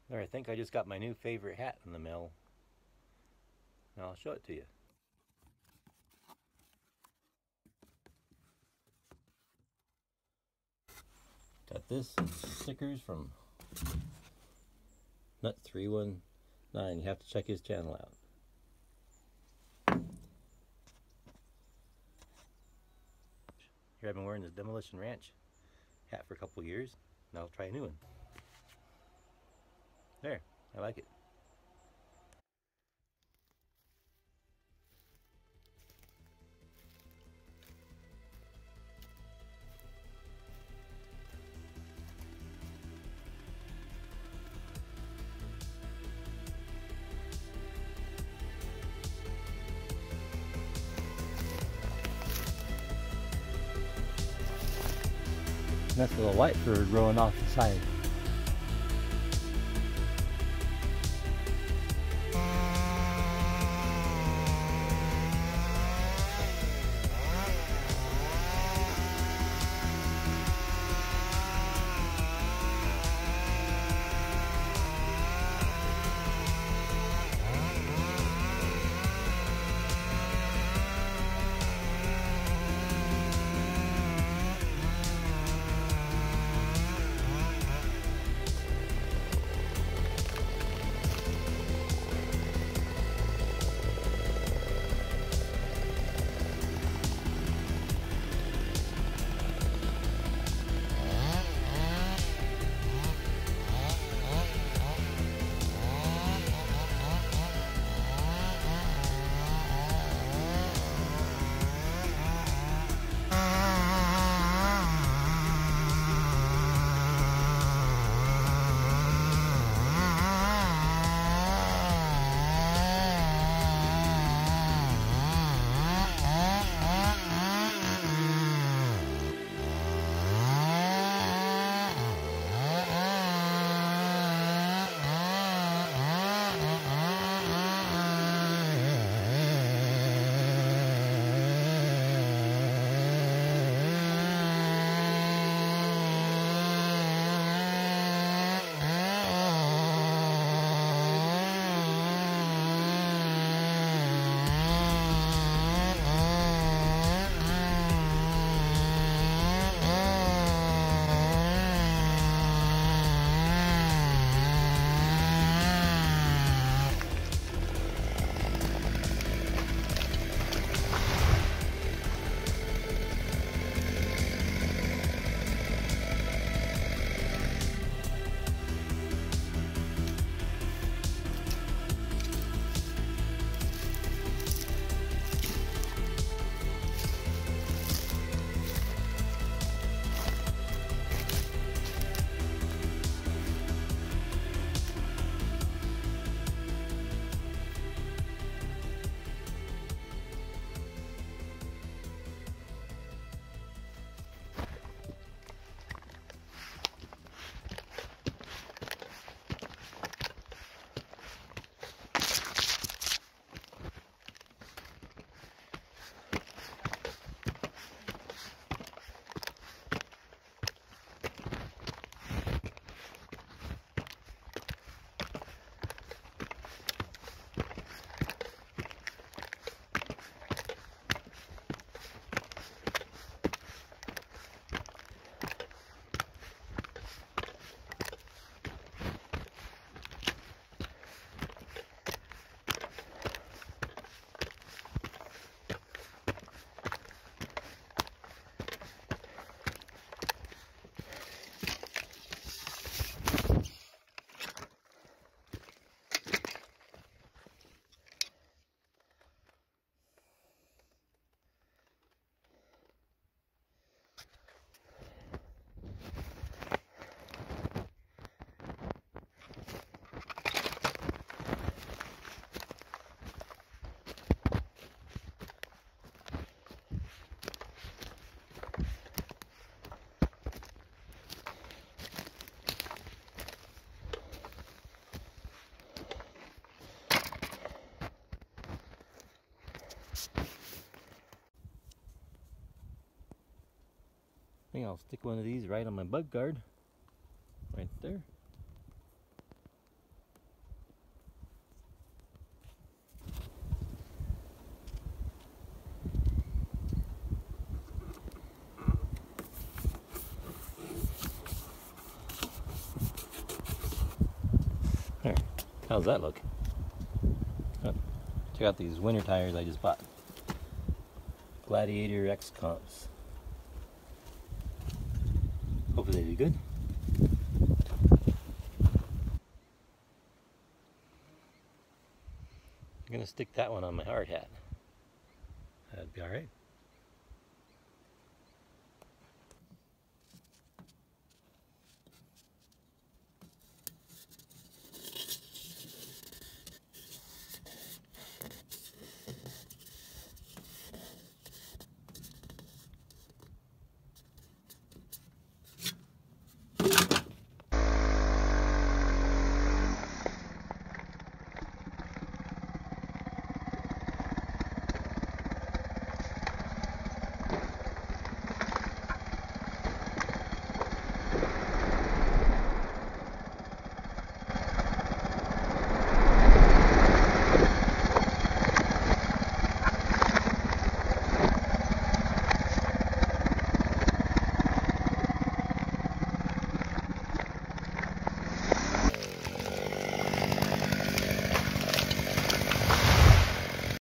There, I think I just got my new favorite hat in the mail. Now I'll show it to you. Got this and stickers from Nut319. You have to check his channel out. Here I've been wearing this Demolition Ranch hat for a couple years. Now I'll try a new one. There, I like it. That's a little white fur growing off the side. I think I'll stick one of these right on my bug guard. Right there. How's that look? Oh, check out these winter tires I just bought. Gladiator X Comps. Hopefully they do good. I'm gonna stick that one on my hard hat. That'd be alright.